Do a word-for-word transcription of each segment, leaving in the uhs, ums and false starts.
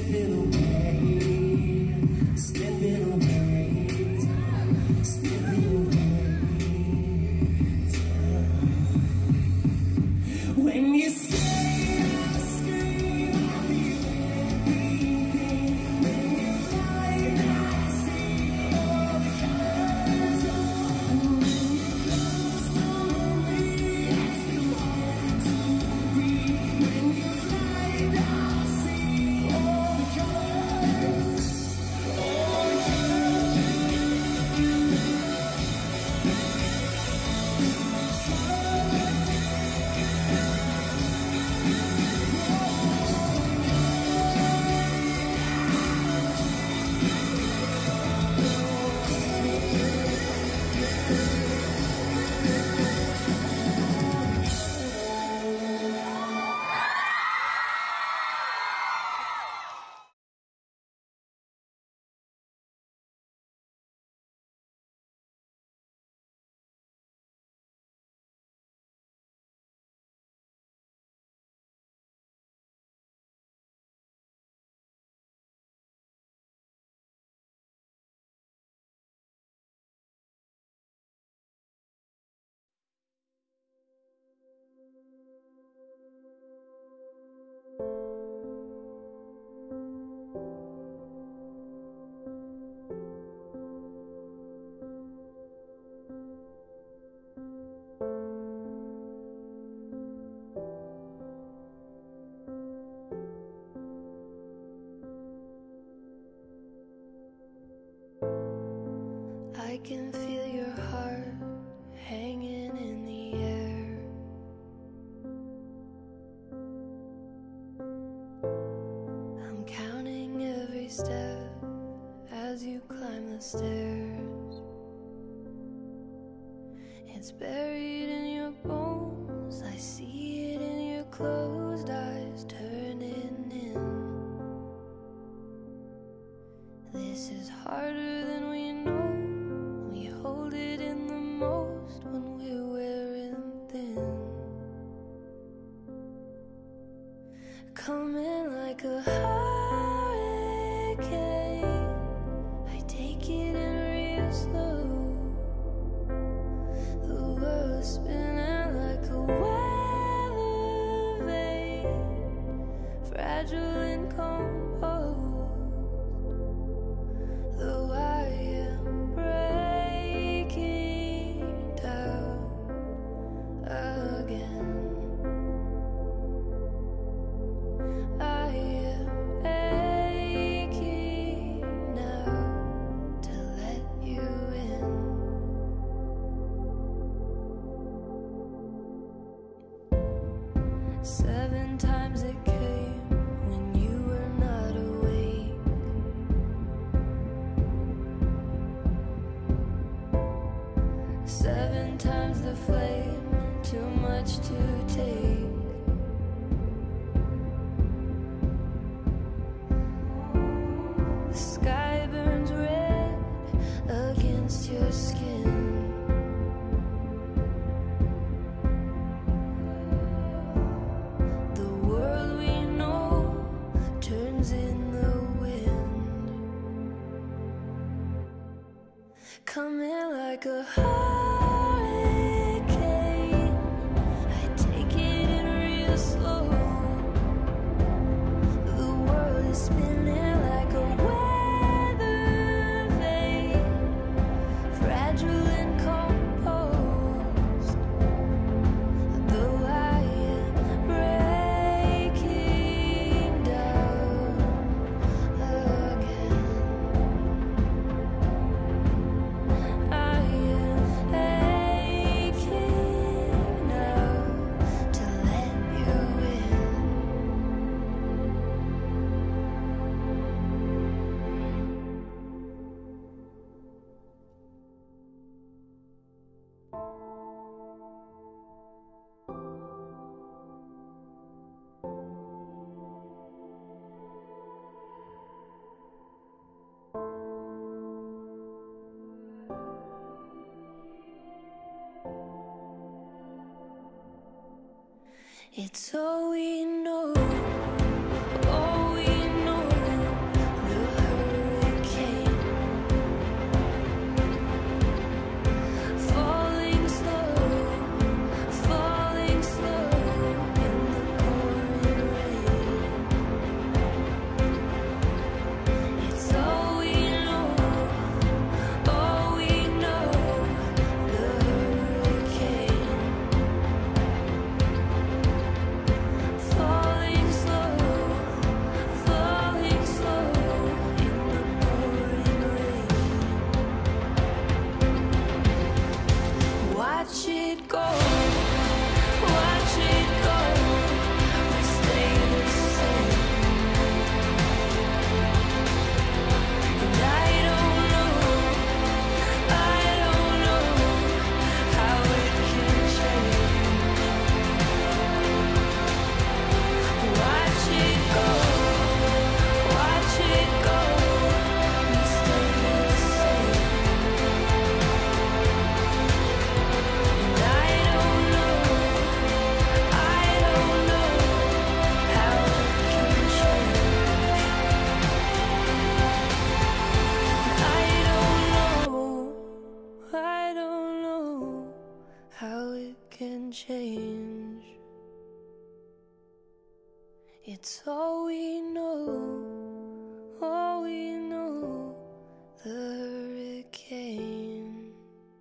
it away, slip it away, slip it away. When you scream, I scream, I feel everything. When you fight, I see all the colors. When you close on me, I still want to breathe. When you fight, I see all the colors. All the I can feel your heart hanging in the air. I'm counting every step as you climb the stairs. It's buried in your bones, I see it in your closed eyes turning in. This is harder than we know. We hold it in the most when we're wearing thin. Coming like a hurricane, I take it in real slow. The world is spinning like a weather vane, fragile and composed. Though I am breaking down again, I am aching now to let you in. Seven times it came when you were not awake. Seven times the flame, too much to take. The sky burns red against your skin. The world we know turns in the wind. Coming like a hurricane, I take it in real slow. The world is spinning like a weather vane, fragile and composed. Though I am breaking down again, I am aching now to let you in. It's all we know, all we know. It's all we know, all we know, the hurricane.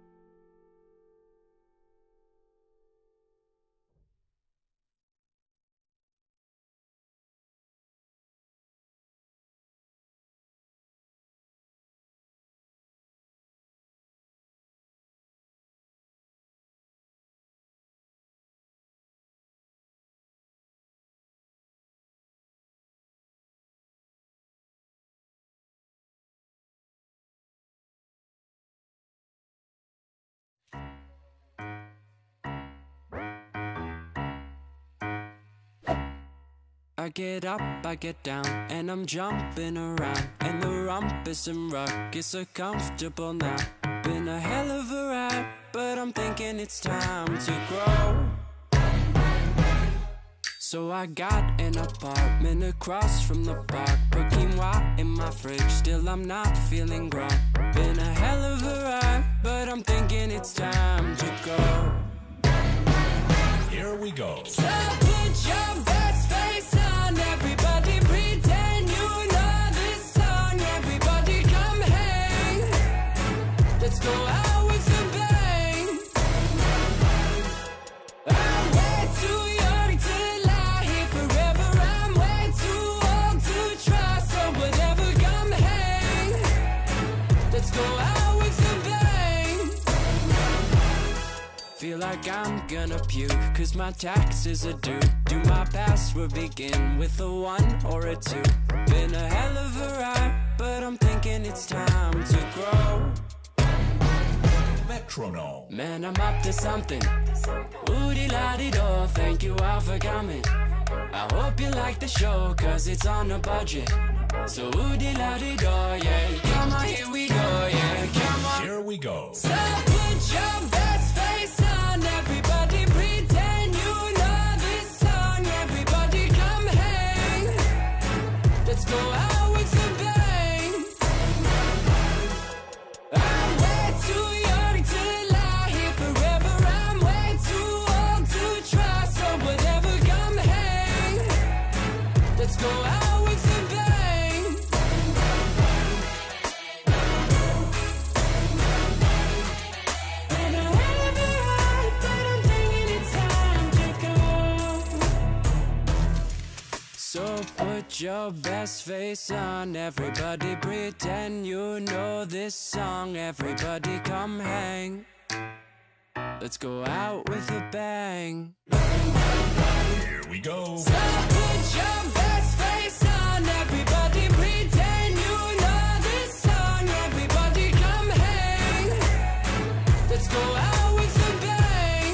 I get up, I get down, and I'm jumping around, and the rumpus and ruckus are comfortable now. Been a hell of a ride, but I'm thinking it's time to grow. So I got an apartment across from the park, put quinoa in my fridge, still I'm not feeling grown. Been a hell of a ride, but I'm thinking it's time to go. Here we go. So put your best face on, everybody pretend you know this song. Everybody come hang, let's go out with a bang. I'm way too young to lie here forever, I'm way too old to try. So whatever, come hang, let's go out with a bang. Feel like I'm gonna puke, cause my taxes are due. Do my password begin with a one or a two? Been a hell of a ride, but I'm thinking it's time to grow. Metronome. Man, I'm up to something. Oodie-la-dee-do, thank you all for coming. I hope you like the show, cause it's on a budget. So oodie-la-dee-do, yeah. Come on, here we go, yeah. Come on. Here we go. So put your best face on, everybody pretend you know this song. Everybody come hang, let's go out with a bang. I'm way too young to lie here forever, I'm way too old to try. So whatever, come hang, let's go out with a bang. And I have a right, but I'm thinking it's time to go. So put your best face on, everybody pretend you know this song. Everybody come hang, let's go out with a bang. Here we go. So put your best face on, everybody pretend you know this song. Everybody come hang, let's go out with a bang.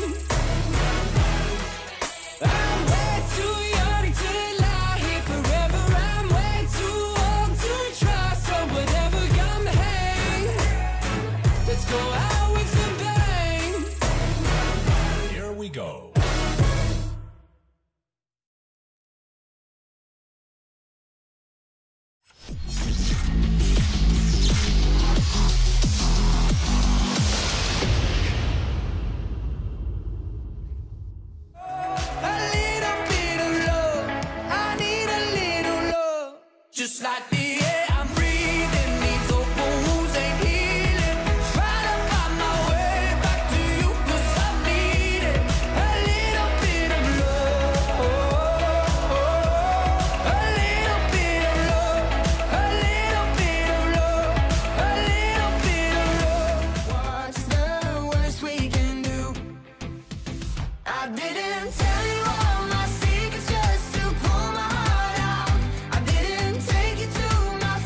I'm way too young to lie here forever, I'm way too old to try. So whatever, come hang, let's go out with a bang. Here we go. A little bit of love, I need a little love. Just like the air I'm breathing, these open wounds ain't healing. Trying to find my way back to you, cause I need it. A little bit of love, a little bit of love, a little bit of love, a little bit of love. What's the worst we can do? I didn't tell you all my secrets just to pull my heart out. I didn't take you to my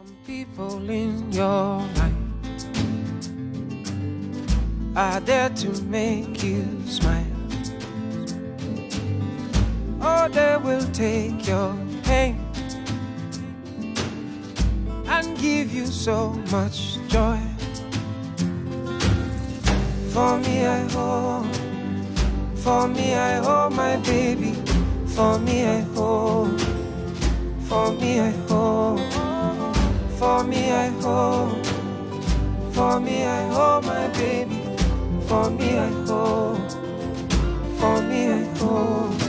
People in your life are there to make you smile, or they will take your pain and give you so much joy. For me I hope, for me I hope my baby, for me I hope, for me I hope, for me I hope, for me I hope my baby, for me I hope, for me I hope.